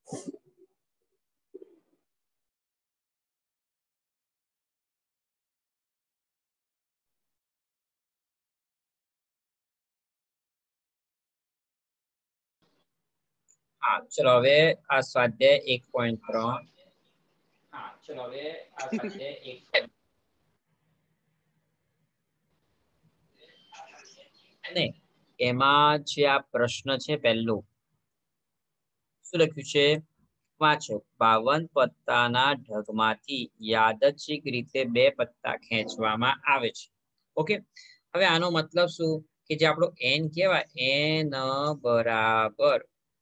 हाँ चलो હવે આ સ્વાધ્યાય 1.3 हाँ चलो હવે આ સ્વાધ્યાય 1 અને એમાં જે આ પ્રશ્ન છે પહેલો શું લખ્યું છે વાંચો 52 પત્તાના ઢગમાંથી યાદચ્છિક રીતે 2 પત્તા ખેંચવામાં આવે છે ઓકે હવે આનો મતલબ શું કે જે આપણો n કહેવાય n બરાબર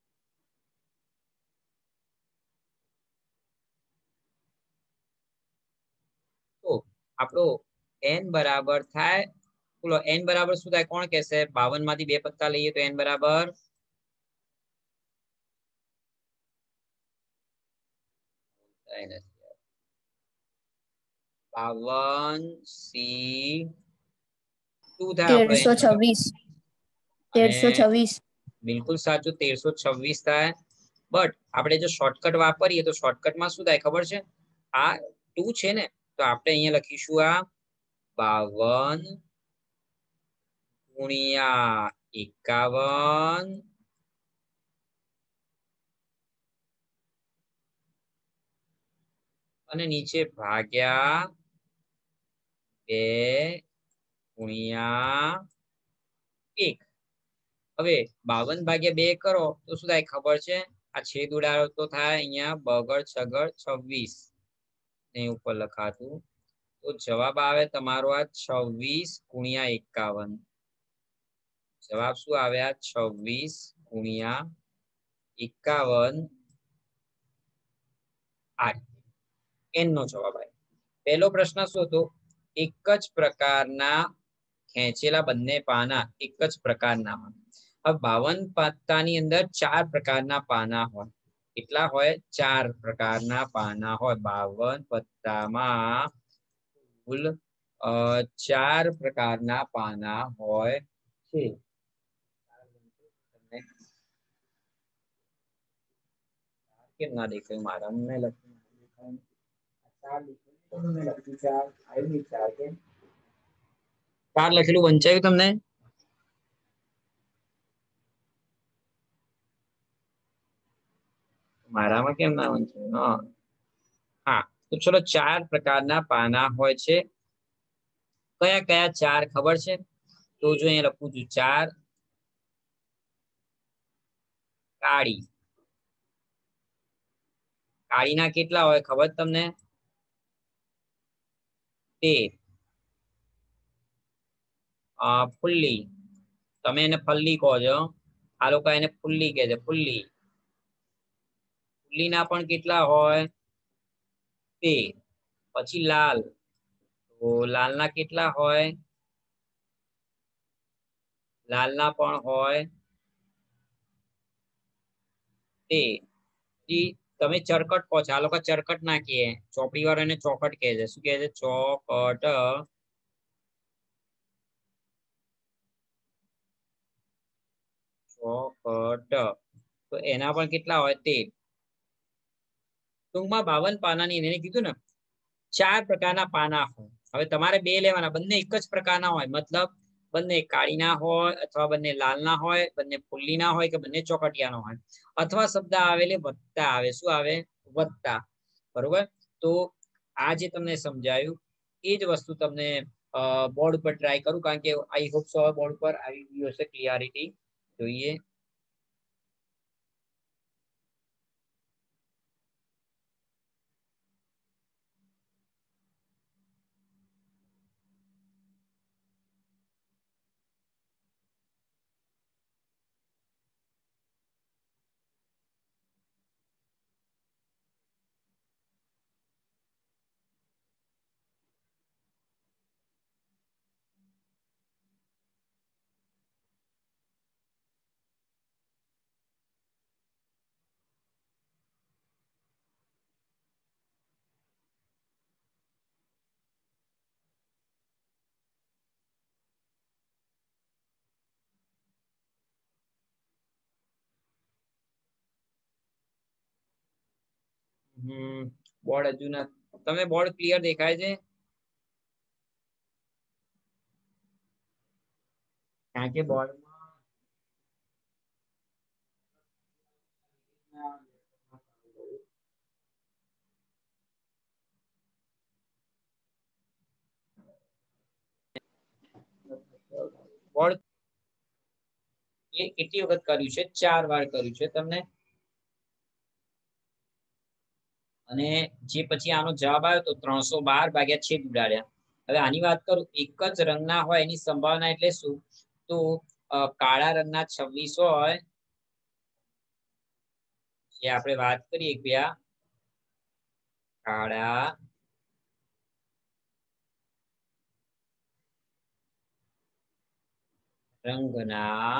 તો આપણો n બરાબર થાય બોલો n બરાબર શું થાય કોણ કહેશે 52 માંથી 2 પત્તા લઈએ તો n બરાબર 52 c શું થાય આપણે 1326 1326 બિલકુલ સાચું 1326 થાય બટ આપણે જો શોર્ટકટ વાપરીએ તો શોર્ટકટમાં શું થાય ખબર છે આ 2 છે ને તો આપણે અહીંયા લખીશું આ 52 ગુણ્યા 51 અને નીચે ભાગ્યા 2 ગુણ્યા 1 હવે 52 ભાગ્યા 2 કરો તો શું થાય ખબર છે આ છેદ ઉડાડો તો થાય અહીંયા બગડ છગડ 26 ને ઉપર લખાતું તો જવાબ આવે તમારો આ 26 ગુણ્યા 51 જવાબ શું આવે આ 26 ગુણ્યા 51 આ n નો જવાબ આવે પહેલો પ્રશ્ન શું હતો એક જ પ્રકારના ખેંચેલા બંને પાના એક જ પ્રકારના હોય હવે 52 પત્તાની અંદર 4 પ્રકારના પાના હોય કેટલા હોય 4 પ્રકારના પાના હોય 52 પત્તામાં કુલ 4 પ્રકારના પાના હોય છે કેમ ના દેખાય મારા મેં લખ્યું 4 લખેલું વંચાયું તમને મારામાં કેમ ના વંચાયું હા તો ચલો 4 પ્રકારના પાના હોય છે કયા કયા 4 ખબર છે તો જો અહીંયા લખું છું 4 કાળી કાળીના કેટલા હોય ખબર તમને 13 ફુલ્લી તમે એને ફલ્લી કહો છો આ લોકો એને ફુલ્લી કહે છે ફુલ્લી ફુલ્લીના પણ કેટલા હોય 13 પછી લાલ તો લાલના કેટલા હોય લાલના પણ હોય 13 તમે ચરકટ કહો છો આ લોકો ચરકટ ના કહે ચોપડી વાળો એને ચોકટ કહે છે શું કહે છે ચોકટ ચોકટ તો એના પણ કેટલા હોય 13 ટૂંકમાં 52 પાનાની એને કીધું ને 4 પ્રકારના પાના હોય હવે તમારે 2 લેવાના બંને એક જ પ્રકારના હોય મતલબ બંને કાળીના હોય અથવા બંને લાલના હોય બંને ફુલ્લીના હોય કે બંને ચોકટિયાનો હોય અથવા શબ્દ આવેલે વત્તા આવે શું આવે વત્તા બરોબર તો આ જે તમને સમજાયું એ જ વસ્તુ તમને બોર્ડ પર ટ્રાય કરું કારણ કે આઈ હોપ સો બોર્ડ પર આવી ગયું હશે ક્લિયરિટી જોઈએ બોર્ડ હજુ ના તમને બોર્ડ ક્લિયર દેખાય છે? કારણ કે બોર્ડ બોર્ડ એ કેટલી વખત કર્યું છે? 4 વાર કર્યું છે તમને. અને જે પછી આનો જવાબ આવ્યો તો 312 ભાગ્યા છેદ ઉડાડ્યા. હવે આની વાત કરું, એક જ રંગના હોય એની સંભાવના એટલે શું? તો કાળા રંગના 26 હોય, જે આપણે વાત કરીએ કે કાળા રંગના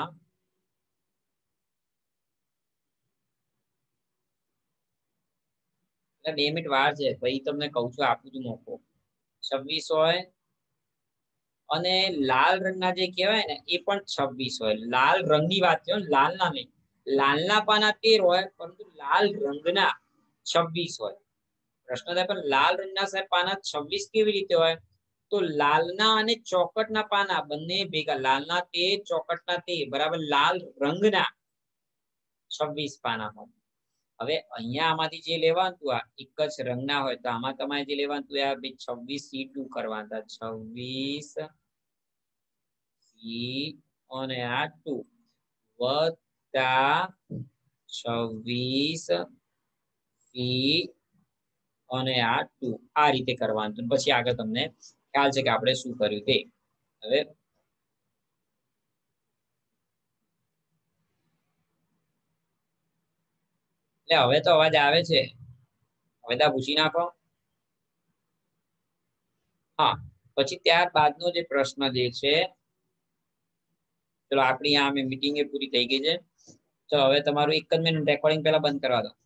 2 મિનિટ વાર છે, પછી તમને કહું છું, આપું છું મોકો. 26 હોય અને લાલ રંગના જે કહેવાય ને એ પણ 26 હોય. લાલ રંગની વાત છે, લાલના નહીં. લાલના પાના 13 હોય, પરંતુ લાલ રંગના 26 હોય. પ્રશ્ન થાય પણ લાલ રંગના સાહેબ પાના 26 કેવી રીતે હોય? તો લાલના અને ચોકટના પાના બંને ભેગા, લાલના 13 ચોકટના 13 બરાબર લાલ રંગના 26 પાના હોય. હવે અહીંયા આમાંથી જે લેવાનું હતું, આ એક જ રંગના હોય તો આમાં તમારે જે લેવાનું હતું આ 26 C2 કરવાના હતા. 26 C અને આ 2 વત્તા 26 C અને આ 2 આ રીતે કરવાનું. પછી આગળ તમને ખ્યાલ છે કે આપણે શું કર્યું તે. હવે હવે તો અવાજ આવે છે, હવે તો પૂછી નાખો. હા, પછી ત્યારબાદનો જે પ્રશ્ન જે છે, ચલો આપણી આ મીટિંગ એ પૂરી થઈ ગઈ છે. તો હવે તમારું 1 જ મિનિટ રેકોર્ડિંગ પહેલા બંધ કરવા દો.